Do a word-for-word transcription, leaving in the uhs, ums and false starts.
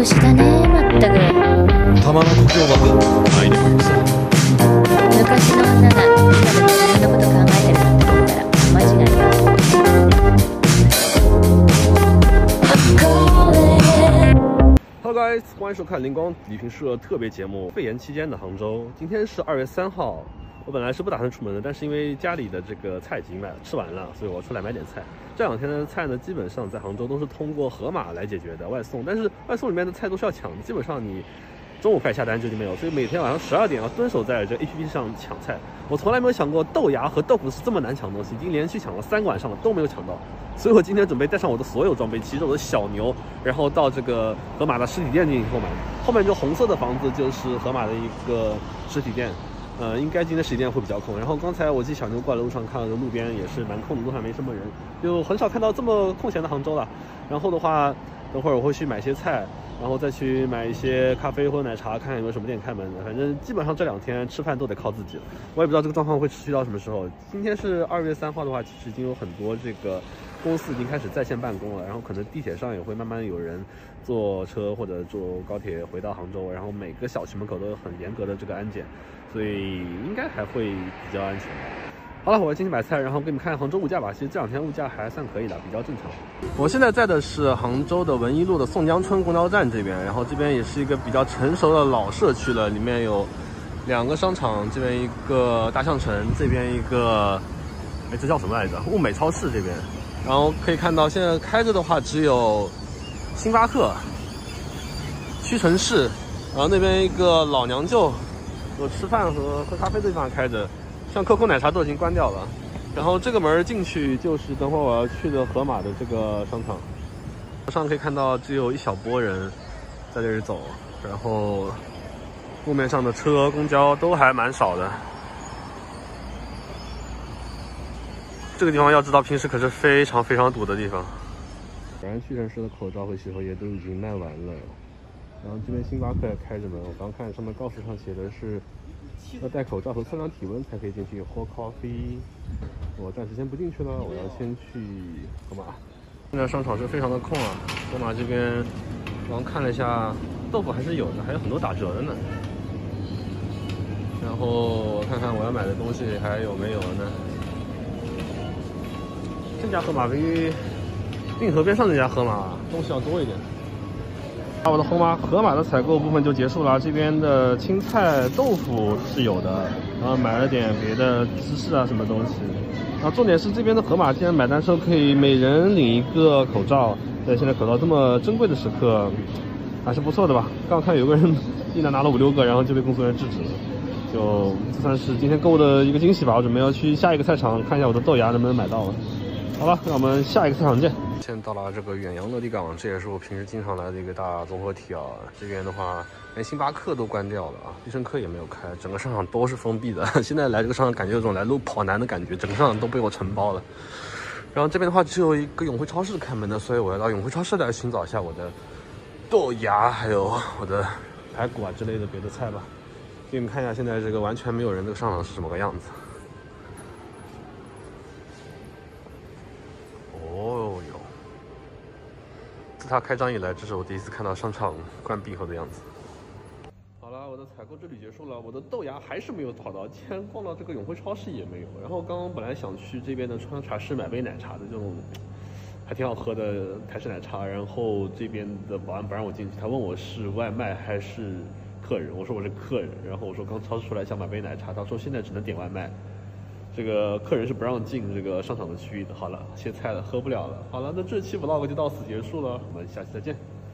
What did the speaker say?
節だねまったく。 玉の故郷は愛にもよさ。 昔の女が今でも自分のこと考えてるなんて思ったら間違いない。 Hello guys， 欢迎收看灵光旅行社特别节目《肺炎期间的杭州》。今天是二月三号，我本来是不打算出门的，但是因为家里的这个菜已经买吃完了，所以我出来买点菜。这两天的菜呢，基本上在杭州都是通过盒马来解决的外送，但是外送里面的菜都是要抢的，基本上你中午开始下单就已经没有，所以每天晚上十二点要蹲守在这 A P P 上抢菜。我从来没有想过豆芽和豆腐是这么难抢的东西，已经连续抢了三个晚上了都没有抢到，所以我今天准备带上我的所有装备，骑着我的小牛，然后到这个盒马的实体店进行购买。后面就红色的房子就是盒马的一个实体店，呃，应该今天实体店会比较空。然后刚才我骑小牛过来的路上看到路边也是蛮空的，路上没什么人，就很少看到这么空闲的杭州了。然后的话，等会儿我会去买些菜。然后再去买一些咖啡或者奶茶，看看有没有什么店开门的。反正基本上这两天吃饭都得靠自己了。我也不知道这个状况会持续到什么时候。今天是二月三号的话，其实已经有很多这个公司已经开始在线办公了，然后可能地铁上也会慢慢有人坐车或者坐高铁回到杭州，然后每个小区门口都有很严格的这个安检，所以应该还会比较安全。好了，我要进去买菜，然后给你们看看杭州物价吧。其实这两天物价还算可以的，比较正常。我现在在的是杭州的文一路的宋江村公交站这边，然后这边也是一个比较成熟的老社区了，里面有两个商场，这边一个大象城，这边一个，哎，这叫什么来着？物美超市这边。然后可以看到现在开着的话只有星巴克、屈臣氏，然后那边一个老娘舅，有吃饭和喝咖啡的地方开着。像可口奶茶都已经关掉了，然后这个门进去就是等会儿我要去的盒马的这个商场。上可以看到只有一小波人在这里走，然后路面上的车、公交都还蛮少的。这个地方要知道，平时可是非常非常堵的地方。果然屈臣氏的口罩和洗头液都已经卖完了，然后这边星巴克也开着门，我刚看上面告示上写的是要戴口罩和测量体温才可以进去喝 coffee。我暂时先不进去了，我要先去盒马。现在商场是非常的空啊，盒马这边刚看了一下，豆腐还是有的，还有很多打折的呢。然后我看看我要买的东西还有没有呢？这家盒马比运河边上那家盒马东西要多一点。我的盒马盒马的采购部分就结束了，这边的青菜、豆腐是有的，然后买了点别的芝士啊什么东西。然后重点是这边的盒马，既然买单之后可以每人领一个口罩，在现在口罩这么珍贵的时刻，还是不错的吧。刚看有个人一拿拿了五六个，然后就被工作人员制止了，就这算是今天购物的一个惊喜吧。我准备要去下一个菜场看一下我的豆芽能不能买到了。好了，那我们下一个菜场见。现在到了这个远洋落地港，这也是我平时经常来的一个大综合体啊。这边的话，连星巴克都关掉了啊，必胜客也没有开，整个商场都是封闭的。现在来这个商场，感觉有种来路跑男的感觉，整个商场都被我承包了。然后这边的话，只有一个永辉超市开门的，所以我要到永辉超市来寻找一下我的豆芽，还有我的排骨啊之类的别的菜吧。给你们看一下，现在这个完全没有人，这个商场是什么个样子。哦哟！自它开张以来，这是我第一次看到商场关闭后的样子。好了，我的采购之旅结束了，我的豆芽还是没有讨到，竟然逛到这个永辉超市也没有。然后刚刚本来想去这边的川茶室买杯奶茶的，这种还挺好喝的台式奶茶，然后这边的保安不让我进去，他问我是外卖还是客人，我说我是客人，然后我说刚超市出来想买杯奶茶，他说现在只能点外卖。这个客人是不让进这个商场的区域的。好了，歇菜了，喝不了了。好了，那这期 vlog 就到此结束了，我们下期再见。